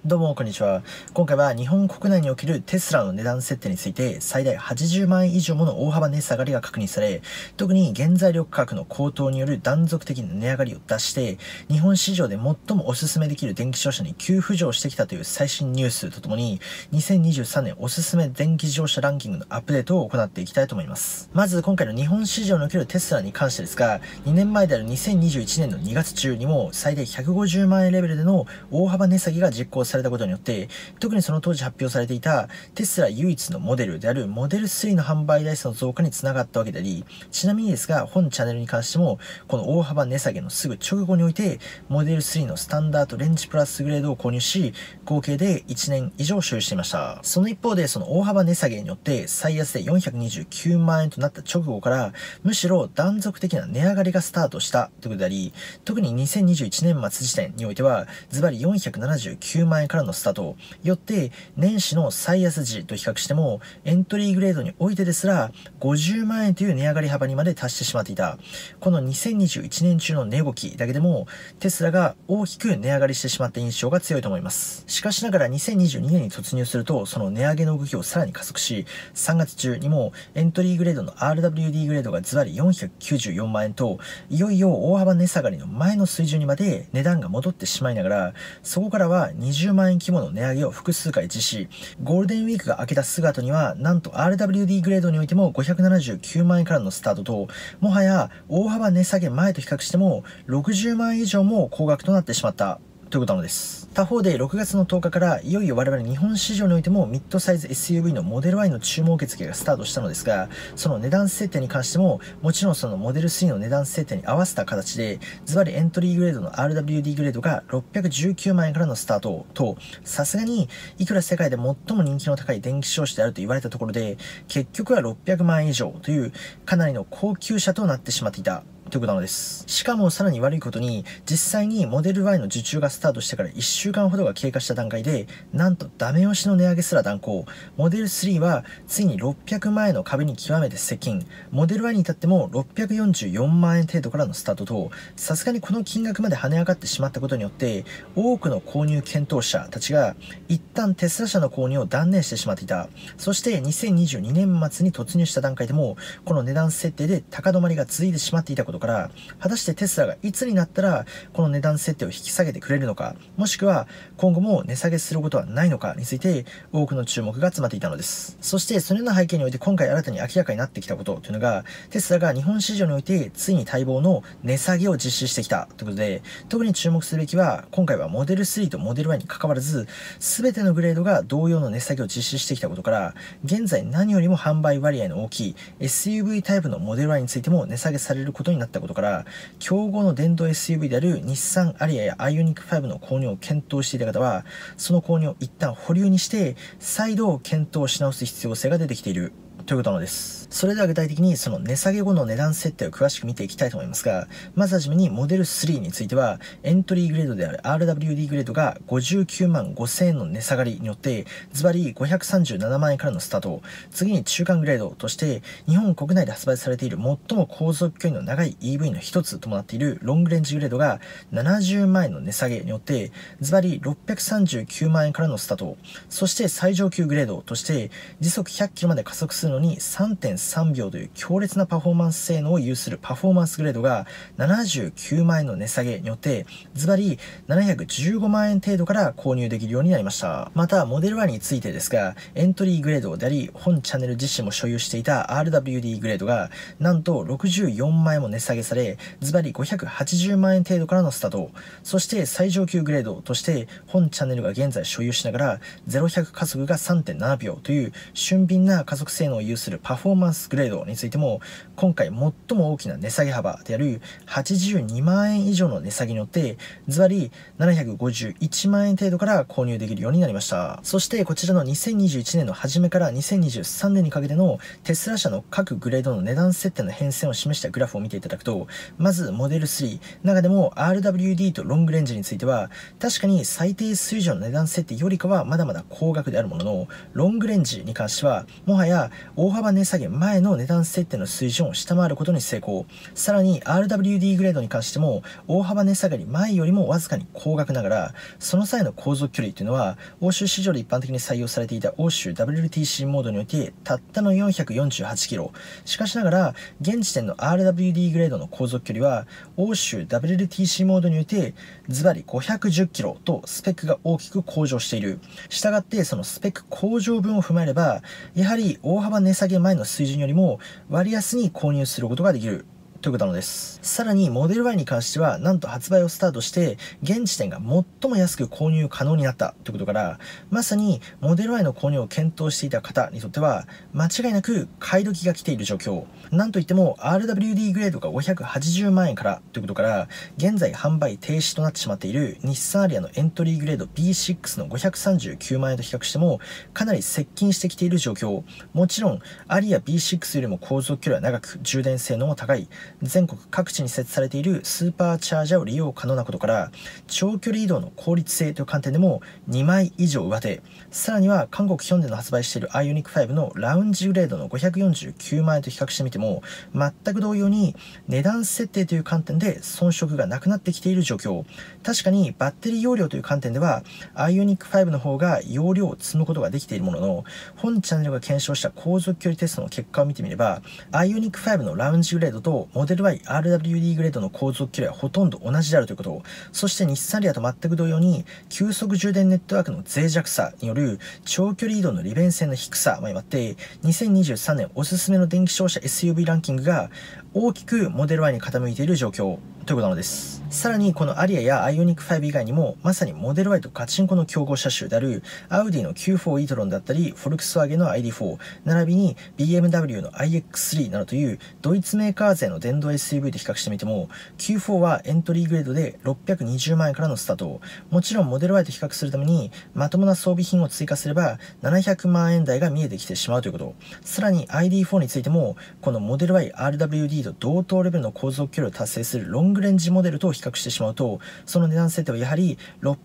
どうもこんにちは。今回は日本国内におけるテスラの値段設定について最大80万円以上もの大幅値下がりが確認され、特に原材料価格の高騰による断続的な値上がりを出して、日本市場で最もおすすめできる電気自動車に急浮上してきたという最新ニュースとともに、2023年おすすめ電気自動車ランキングのアップデートを行っていきたいと思います。まず今回の日本市場におけるテスラに関してですが、2年前である2021年の2月中にも最大150万円レベルでの大幅値下げが実行されたことによって、特にその当時発表されていたテスラ唯一のモデルであるモデル3の販売台数の増加につながったわけであり、ちなみにですが本チャンネルに関してもこの大幅値下げのすぐ直後においてモデル3のスタンダードレンジプラスグレードを購入し、合計で1年以上所有していました。その一方でその大幅値下げによって最安で429万円となった直後からむしろ断続的な値上がりがスタートしたということであり、特に2021年末時点においてはズバリ479万円からのスタートよって年始の最安時と比較してもエントリーグレードにおいてですら50万円という値上がり幅にまで達してしまっていた。この2021年中の値動きだけでもテスラが大きく値上がりしてしまった印象が強いと思います。しかしながら2022年に突入するとその値上げの動きをさらに加速し、3月中にもエントリーグレードの RWD グレードがズバリ494万円と、いよいよ大幅値下がりの前の水準にまで値段が戻ってしまいながら、そこからは20万円規模の値上げを複数回実施。ゴールデンウィークが明けた姿にはなんと RWD グレードにおいても579万円からのスタートと、もはや大幅値下げ前と比較しても60万円以上も高額となってしまったということなのです。他方で6月の10日からいよいよ我々日本市場においてもミッドサイズ SUV のモデル Y の注文受付がスタートしたのですが、その値段設定に関してももちろんそのモデル3の値段設定に合わせた形でズバリエントリーグレードの RWD グレードが619万円からのスタートと、さすがにいくら世界で最も人気の高い電気自動車であると言われたところで結局は600万円以上というかなりの高級車となってしまっていたということなのです。しかもさらに悪いことに、実際にモデル Y の受注がスタートしてから1週間ほどが経過した段階で、なんとダメ押しの値上げすら断行。モデル3はついに600万円の壁に極めて接近。モデル Y に至っても644万円程度からのスタートと、さすがにこの金額まで跳ね上がってしまったことによって、多くの購入検討者たちが一旦テスラ車の購入を断念してしまっていた。そして2022年末に突入した段階でも、この値段設定で高止まりが続いてしまっていたことから、果たしてテスラがいつになったらこの値段設定を引き下げてくれるのか、もしくは今後も値下げすることはないのかについて多くの注目が集まっていたのです。そしてそのような背景において今回新たに明らかになってきたことというのが、テスラが日本市場においてついに待望の値下げを実施してきたということで、特に注目するべきは今回はモデル3とモデル Y に関わらず全てのグレードが同様の値下げを実施してきたことから、現在何よりも販売割合の大きい SUV タイプのモデル Y についても値下げされることになったことから、競合の電動 SUV である日産アリアやアイオニック5の購入を検討していた方は、その購入を一旦保留にして再度検討し直す必要性が出てきているということなのです。それでは具体的にその値下げ後の値段設定を詳しく見ていきたいと思いますが、まずはじめにモデル3についてはエントリーグレードである RWD グレードが59万5000円の値下がりによってズバリ537万円からのスタート。次に中間グレードとして日本国内で発売されている最も航続距離の長い EV の一つともなっているロングレンジグレードが70万円の値下げによってズバリ639万円からのスタート。そして最上級グレードとして時速100キロまで加速するのに 3.3 秒という強烈なパフォーマンス性能を有するパフォーマンスグレードが79万円の値下げによってズバリ715万円程度から購入できるようになりました。またモデル Y についてですが、エントリーグレードであり本チャンネル自身も所有していた RWD グレードがなんと64万円も値下げされ、ズバリ580万円程度からのスタート。そして最上級グレードとして本チャンネルが現在所有しながら0100加速が 3.7 秒という俊敏な加速性能を有するパフォーマンスグレードについても今回最も大きな値下げ幅である82万円以上の値下げによってズバリ751万円程度から購入できるようになりました。そしてこちらの2021年の初めから2023年にかけてのテスラ社の各グレードの値段設定の変遷を示したグラフを見ていただくと、まずモデル3、中でも RWD とロングレンジについては確かに最低水準の値段設定よりかはまだまだ高額であるものの、ロングレンジに関してはもはや大幅値下げ前前の値段設定の水準を下回ることに成功。さらに RWD グレードに関しても大幅値下がり前よりもわずかに高額ながら、その際の航続距離というのは欧州市場で一般的に採用されていた欧州 WLTC モードにおいてたったの448キロ。しかしながら現時点の RWD グレードの航続距離は欧州 WLTC モードにおいてズバリ510キロとスペックが大きく向上している。したがってそのスペック向上分を踏まえれば、やはり大幅値下げ前の水準よりも割安に購入することができるということなのです。さらにモデル Y に関してはなんと発売をスタートして現時点が最も安く購入可能になったということから、まさにモデル Y の購入を検討していた方にとっては間違いなく買い時が来ている状況。なんといっても RWD グレードが580万円からということから、現在販売停止となってしまっている日産アリアのエントリーグレード B6 の539万円と比較してもかなり接近してきている状況。もちろんアリア B6 よりも航続距離は長く充電性能も高い、全国各地に設置されているスーパーチャージャーを利用可能なことから長距離移動の効率性という観点でも2枚以上上手。さらには韓国ヒョンデの発売している IONIQ 5のラウンジグレードの549万円と比較してみても全く同様に値段設定という観点で遜色がなくなってきている状況。確かにバッテリー容量という観点では IONIQ 5の方が容量を積むことができているものの、本チャンネルが検証した航続距離テストの結果を見てみれば IONIQ 5のラウンジグレードとモデル Y RWD グレードの航続距離はほとんど同じであるということ。そして日産リアと全く同様に急速充電ネットワークの脆弱さによる長距離移動の利便性の低さも相まって2023年おすすめの電気自動車 SUV ランキングが大きくモデル Y に傾いている状況ということなのです。さらにこのアリアや IONIQ 5以外にもまさにモデル Y とガチンコの競合車種であるアウディの Q4 イートロンだったりフォルクスワーゲンの ID4 並びに BMW の iX3 などというドイツメーカー勢の電動 SUV と比較してみても Q4 はエントリーグレードで620万円からのスタート。もちろんモデル Y と比較するためにまともな装備品を追加すれば700万円台が見えてきてしまうということ。さらに ID4 についてもこのモデル Y RWD と同等レベルの航続距離を達成するロングレンジモデルと比較してしまうとその値段設定はやはり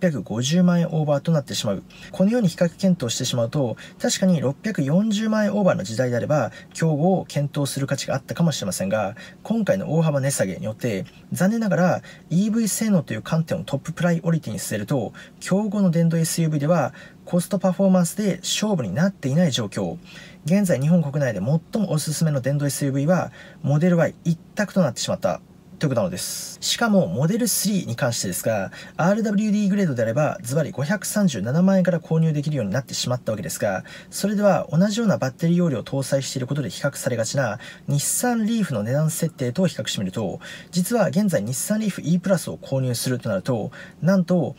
650万円オーバーとなってしまう。このように比較検討してしまうと確かに640万円オーバーの時代であれば競合を検討する価値があったかもしれませんが、今回の大幅値下げによって残念ながら EV 性能という観点をトッププライオリティに据えると競合の電動 SUV ではコストパフォーマンスで勝負になっていない状況。現在日本国内で最もおすすめの電動 SUV はモデル Y 一択となってしまったということなのです。しかもモデル3に関してですが RWD グレードであればズバリ537万円から購入できるようになってしまったわけですが、それでは同じようなバッテリー容量を搭載していることで比較されがちな日産リーフの値段設定と比較してみると、実は現在日産リーフ E プラスを購入するとなるとなんと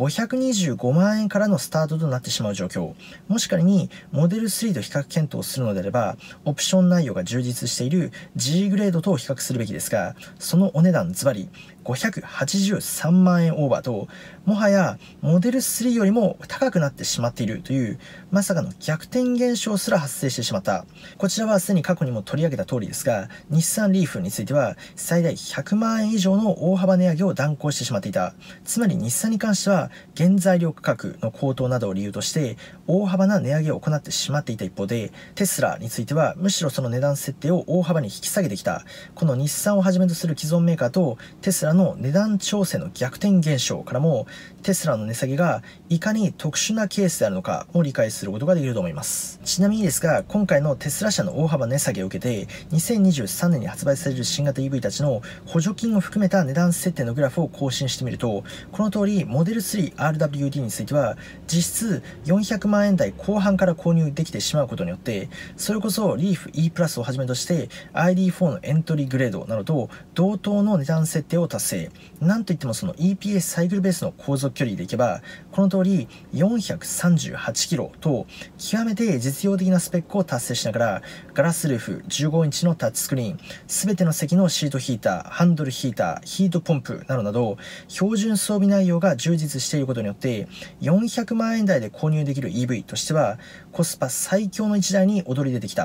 525万円からのスタートとなってしまう状況。もし仮にモデル3と比較検討するのであればオプション内容が充実している G グレードと比較するべきですが、そのお値段ズバリ583万円オーバーともはやモデル3よりも高くなってしまっているというまさかの逆転現象すら発生してしまった。こちらはすでに過去にも取り上げた通りですが、日産リーフについては最大100万円以上の大幅値上げを断行してしまっていた。つまり日産に関しては原材料価格の高騰などを理由として大幅な値上げを行ってしまっていた一方で、テスラについてはむしろその値段設定を大幅に引き下げてきた。この日産をはじめとする既存メーカーとテスラの値段調整の逆転現象からもテスラの値下げがいかに特殊なケースであるのかを理解することができると思います。ちなみにですが今回のテスラ社の大幅値下げを受けて2023年に発売される新型 EV たちの補助金を含めた値段設定のグラフを更新してみると、この通りモデル 3RWD については実質400万円台後半から購入できてしまうことによってそれこそリーフ E プラスをはじめとして ID4 のエントリーグレードなどと同等の値段設定を達成。なんといってもその EPS サイクルベースの航続距離でいけばこの通り438キロと極めて実用的なスペックを達成しながらガラスルーフ15インチのタッチスクリーン、全ての席のシートヒーター、ハンドルヒーター、ヒートポンプなどなど標準装備内容が充実していることによって400万円台で購入できる EV としてはコスパ最強の一台に躍り出てきたという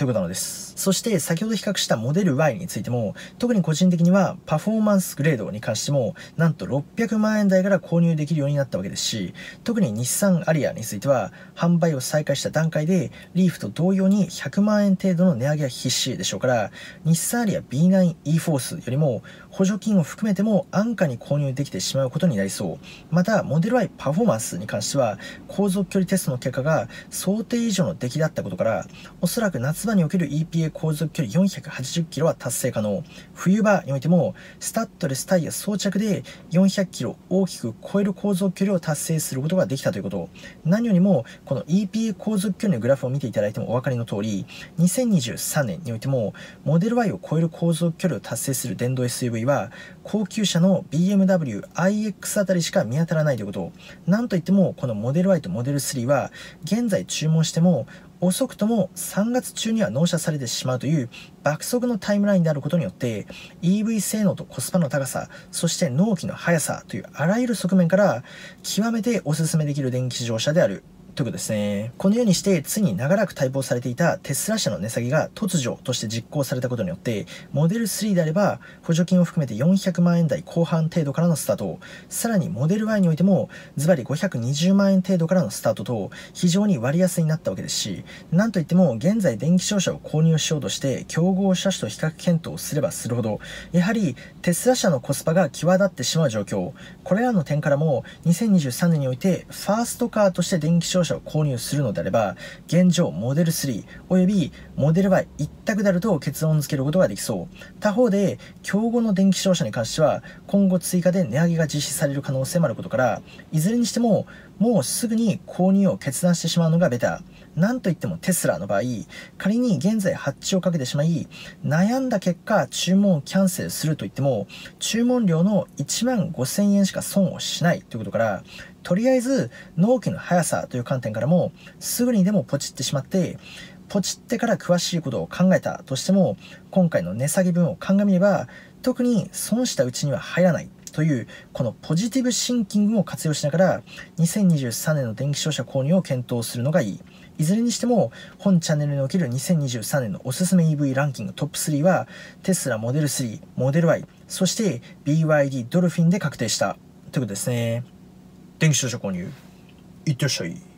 ということなのです。そして先ほど比較したモデル Y についても、特に個人的にはパフォーマンスグレードに関してもなんと600万円台から購入できるようになったわけですし、特に日産アリアについては販売を再開した段階でリーフと同様に100万円程度の値上げは必至でしょうから、日産アリア B9 e フォースよりも補助金を含めても安価に購入できてしまうことになりそう。またモデル Y パフォーマンスに関しては航続距離テストの結果が想定以上の出来だったことから、おそらく夏場における EPA 航続距離480キロは達成可能。冬場においてもスタッドレスタイヤ装着で400キロ大きく超える航続距離を達成することができたということ。何よりもこの EPA 航続距離のグラフを見ていただいてもお分かりの通り、2023年においてもモデル Y を超える航続距離を達成する電動 SUV は高級車の BMW iX あたりしか見当たらないということ。なんといってもこのモデル Y とモデル3は現在注文しても遅くとも3月中には納車されてしまうという爆速のタイムラインであることによって EV 性能とコスパの高さ、そして納期の速さというあらゆる側面から極めてお勧めできる電気自動車であるということですね。このようにしてついに長らく待望されていたテスラ社の値下げが突如として実行されたことによって、モデル3であれば補助金を含めて400万円台後半程度からのスタート、さらにモデル Y においてもズバリ520万円程度からのスタートと非常に割安になったわけですし、なんといっても現在電気自動車を購入しようとして競合車種と比較検討すればするほど、やはりテスラ社のコスパが際立ってしまう状況。これらの点からも2023年においてファーストカーとして電気自動車を購入するのであれば、現状モデル3およびモデル Y 一択であると結論付けることができそう。他方で競合の電気自動車に関しては今後追加で値上げが実施される可能性もあることから、いずれにしてももうすぐに購入を決断してしまうのがベター。なんといってもテスラの場合、仮に現在発注をかけてしまい悩んだ結果注文をキャンセルするといっても注文料の1万5000円しか損をしないということから、とりあえず納期の速さという観点からもすぐにでもポチってしまって、ポチってから詳しいことを考えたとしても今回の値下げ分を鑑みれば特に損したうちには入らないというこのポジティブシンキングも活用しながら2023年の電気自動車購入を検討するのがいい。いずれにしても本チャンネルにおける2023年のおすすめ EV ランキングトップ3はテスラモデル3、モデル Y、そして BYD ドルフィンで確定したということですね。電気自動車購入いってらっしゃい。